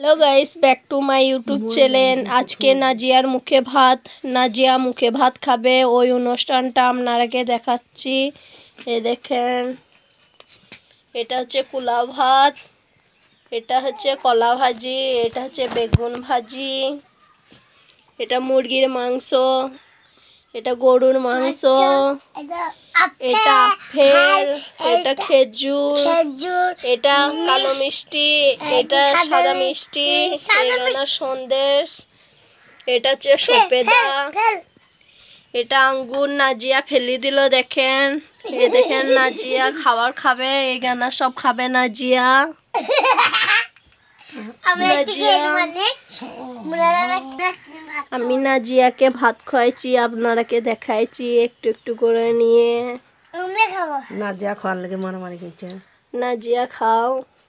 Hello guys, back to my YouTube channel. आज के नाजियार मुखे भात, नाजिया मुखे भात खाबे ওই অনুষ্ঠানটা আপনারাকে দেখাচ্ছি। এই দেখেন, এটা হচ্ছে পোলাও ভাত, এটা হচ্ছে কলা ভাজি, এটা হচ্ছে বেগুন ভাজি, এটা মুরগির মাংস, এটা গরুর মাংস, এটা আপেল, এটা খেজুর, এটা কালো মিষ্টি, এটা সাদা মিষ্টি, এখানে সন্দেশ, এটা হচ্ছে সফেদা, এটা আঙ্গুর। নাজিয়া ফেলে দিল। দেখেন, এই দেখেন নাজিয়া খাবার খাবে, এখানে সব খাবে নাজিয়া। আমি নাজিয়াকে ভাত খাওয়াইছি, আপনারাকে দেখাইছি একটু একটু করে নিয়ে। নাজিয়া খাওয়ার লাগে মারামারি করছে। নাজিয়া খাও।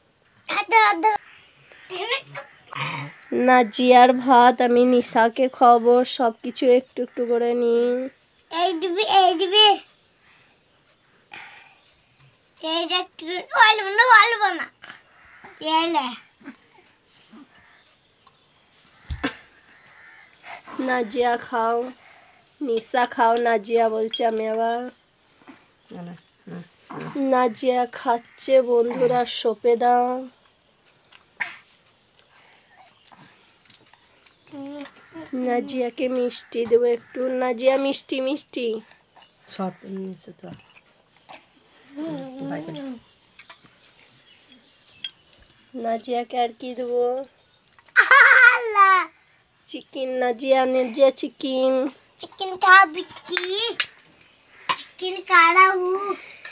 নাজিয়ার ভাত আমি নিশাকে খাওয়াবো, সব কিছু একটু একটু করে নিই। নাজিয়া খাও, নিশা খাও। নাজিয়া বলছে, আমি আবার। নাজিয়া খাচ্ছে বন্ধুরা সফেদা। নাজিয়াকে মিষ্টি দেবো একটু। নাজিয়া মিষ্টি মিষ্টি। নাজিয়াকে আর কি দেবো? Chicken. Nazia Nazia chicken. Chicken का बिट्टी चिकन काढ़ा हूँ।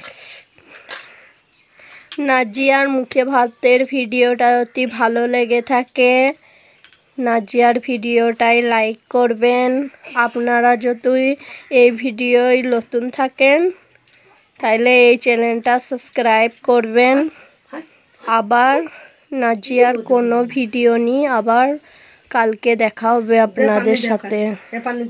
নাজিয়ার মুখে ভাতের ভিডিওটা যদি ভালো লেগে থাকে, নাজিয়ার ভিডিওটাই লাইক করবেন। আপনারা যদি এই ভিডিওয় নতুন থাকেন তাহলে এই চ্যানেলটা সাবস্ক্রাইব করবেন। আবার নাজিয়ার কোনো ভিডিও নিয়ে আবার কালকে দেখা হবে আপনাদের সাথে।